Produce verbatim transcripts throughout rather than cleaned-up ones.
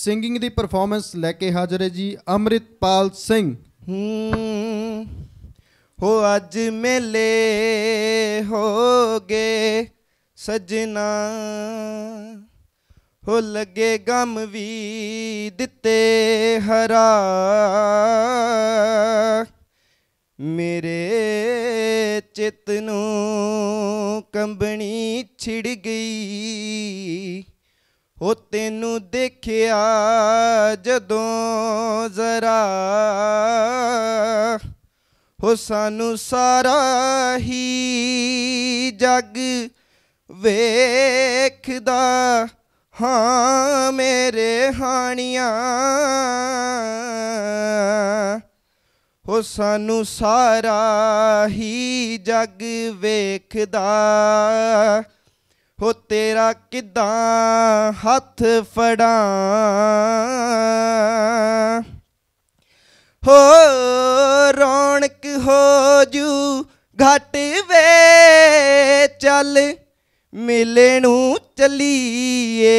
Singing ਦੀ performance ਲੈ ਕੇ ਹਾਜ਼ਰ ਹੈ ਜੀ ਅੰਮ੍ਰਿਤਪਾਲ ਸਿੰਘ। ਹੋ ਅੱਜ ਮੇਲੇ ਹੋ ਗਏ ਸਜਣਾ, ਹੋ ਲੱਗੇ ਗਮ ਵੀ ਦਿੱਤੇ ਹਰਾ, ਮੇਰੇ ਚਿੱਤ ਨੂੰ ਕੰਬਣੀ ਛਿੜ ਗਈ, ਹੋ ਤੈਨੂੰ ਦੇਖਿਆ ਜਦੋਂ ਜ਼ਰਾ, ਹੋ ਸਾਨੂੰ ਸਾਰਾ ਹੀ ਜੱਗ ਵੇਖਦਾ, ਹਾਂ ਮੇਰੇ ਹਾਣੀਆਂ, ਹੋ ਸਾਨੂੰ ਸਾਰਾ ਹੀ ਜੱਗ ਵੇਖਦਾ, ਹੋ ਤੇਰਾ ਕਿੱਦਾਂ ਹੱਥ ਫੜਾਂ, ਹੋ ਰੌਣਕ ਹੋ ਜੂ ਘੱਟ ਵੇ ਚੱਲ ਮੇਲੇ ਨੂੰ ਚੱਲੀਏ,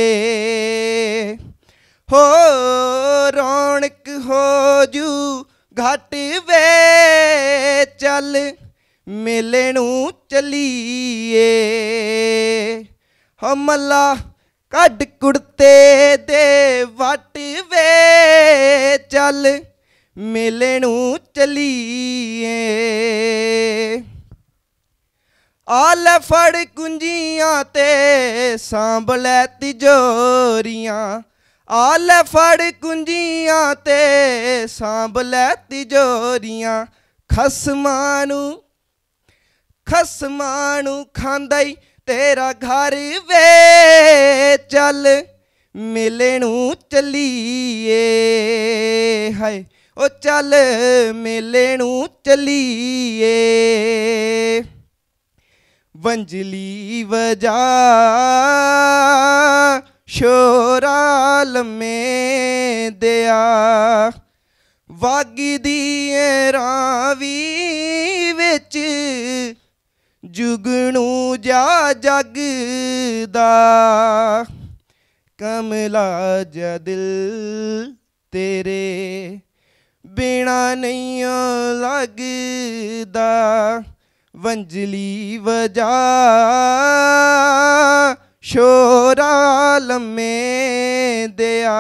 ਹੋ ਰੌਣਕ ਹੋ ਜੂ ਘੱਟ ਵੇ ਚੱਲ ਮੇਲੇ ਨੂੰ ਚੱਲੀਏ, ਹੋ ਮੱਲਾ ਕੱਢ ਕੁੜਤੇ ਦੇ ਵੱਟ ਵੇ ਚੱਲ ਮੇਲੇ ਨੂੰ ਚੱਲੀਏ, ਆ ਲੈ ਫੜ ਕੁੰਜੀਆਂ ਤੇ ਸਾਂਭ ਲੈ ਤਿਜੋਰੀਆਂ, ਆ ਲੈ ਫੜ ਕੁੰਜੀਆਂ ਤੇ ਸਾਂਭ ਲੈ ਤਿਜੋਰੀਆਂ, ਖਸਮਾਂ ਨੂੰ ਖਸਮਾਂ ਨੂੰ ਖਾਂਦਾ ਈ ਤੇਰਾ ਘਰ ਵੇ ਚੱਲ ਮੇਲੇ ਨੂੰ ਚੱਲੀਏ, ਹਾਏ ਉਹ ਚੱਲ ਮੇਲੇ ਨੂੰ ਚੱਲੀਏ, ਵੰਜਲੀ ਵਜਾ ਸ਼ੋਰਾ ਲੰਮੇ ਦਿਆ, ਵਗਦੀ ਏ ਰਾਵੀ ਵਿੱਚ ਜੁਗਣੂ ਜਾ ਜਗਦਾ, ਕਮਲਾ ਜਾ ਦਿਲ ਤੇਰੇ ਬਿਨਾ ਨਹੀਂ ਲੱਗਦਾ, ਵੰਜਲੀ ਵਜਾ ਸ਼ੋਰਾ ਲੰਮੇ ਦਿਆ,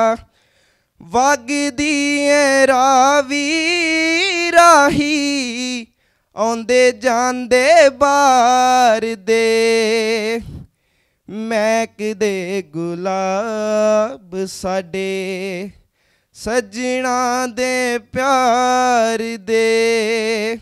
ਵਗਦੀ ਏ ਰਾਵੀ ਰਾਹੀ ਆਉਂਦੇ ਜਾਂਦੇ ਬਾਰ ਦੇ, ਮਹਿਕਦੇ ਗੁਲਾਬ ਸਾਡੇ ਸੱਜਣਾ ਦੇ ਪਿਆਰ ਦੇ,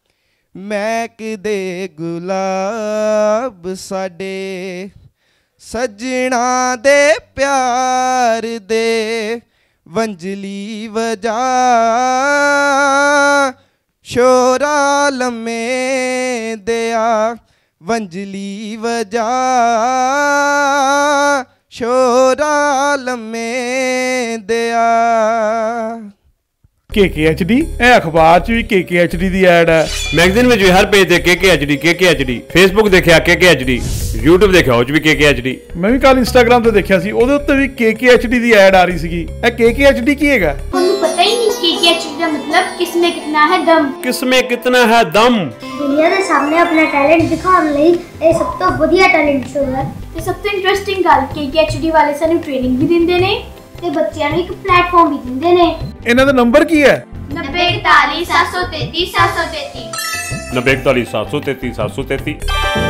ਮਹਿਕਦੇ ਗੁਲਾਬ ਸਾਡੇ ਸੱਜਣਾ ਦੇ ਪਿਆਰ ਦੇ, ਵੰਜਲੀ ਵਜਾ ਸ਼ੋਰਾ ਲੰਮੇ ਦਿਆ, ਵੰਜਲੀ ਵਜਾ ਸ਼ੋਰਾ ਲੰਮੇ ਦਿਆ। ਕੇ ਕੇ ਐਚ ਡੀ ਇਹ ਅਖਬਾਰ ਚ ਵੀ ਕੇ ਕੇ ਐਚ ਡੀ ਦੀ ਐਡ ਹੈ, ਮੈਗਜ਼ੀਨ ਵਿੱਚ ਵੀ ਹਰ ਪੇਜ ਤੇ K K H D K K H D, Facebook ਦੇਖਿਆ K K H D, YouTube ਦੇਖਿਆ ਉਹ ਚ ਵੀ ਕੇ ਕੇ ਐਚ ਡੀ। ਮੈਂ ਵੀ ਕੱਲ ਇੰਸਟਾਗ੍ਰਾਮ ਤੇ ਦੇਖਿਆ ਸੀ ਉਹਦੇ ਉੱਤੇ ਵੀ ਕੇ ਕੇ ਐਚ ਡੀ ਦੀ ਐਡ ਆ ਰਹੀ ਸੀਗੀ। ਇਹ ਕੇ ਕੇ ਐਚ ਡੀ ਕੀ ਹੈਗਾ? ਤੁਹਾਨੂੰ ਪਤਾ ਹੀ ਨਹੀਂ ਕੇ ਕੇ ਐਚ ਡੀ ਦਾ ਮਤਲਬ ਕਿਸਮੇ ਕਿਤਨਾ ਹੈ ਦਮ। ਕਿਸਮੇ ਕਿਤਨਾ ਹੈ ਦਮ। ਦੁਨੀਆ ਦੇ ਸਾਹਮਣੇ ਆਪਣਾ ਟੈਲੈਂਟ ਦਿਖਾਉਣ ਲਈ ਇਹ ਸਭ ਤੋਂ ਵਧੀਆ ਟੈਲੈਂਟ ਸ਼ੋਅ ਹੈ। ਤੇ ਸਭ ਤੋਂ ਇੰਟਰਸਟਿੰਗ ਗੱਲ ਕੇ ਕੇ ਐਚ ਡੀ ਵਾਲੇ ਸਾਨੂੰ ਟ੍ਰੇਨਿੰਗ ਵੀ ਦਿੰਦੇ ਨੇ ਤੇ ਬੱਚਿਆਂ ਨੂੰ ਇੱਕ ਪਲੇਟਫਾਰਮ ਵੀ ਦਿੰਦੇ ਨੇ। ਇਹਨਾਂ ਦਾ ਨੰਬਰ ਕੀ ਹੈ? ਨੱਬੇ ਇਕਤਾਲੀ ਸੱਤ ਸੌ ਤੇਤੀ ਸੱਤ ਸੌ ਤੇਤੀ ਨੱਬੇ ਇਕਤਾਲੀ ਸੱਤ ਸੌ ਤੇਤੀ ਸੱਤ ਸੌ ਤੇਤੀ।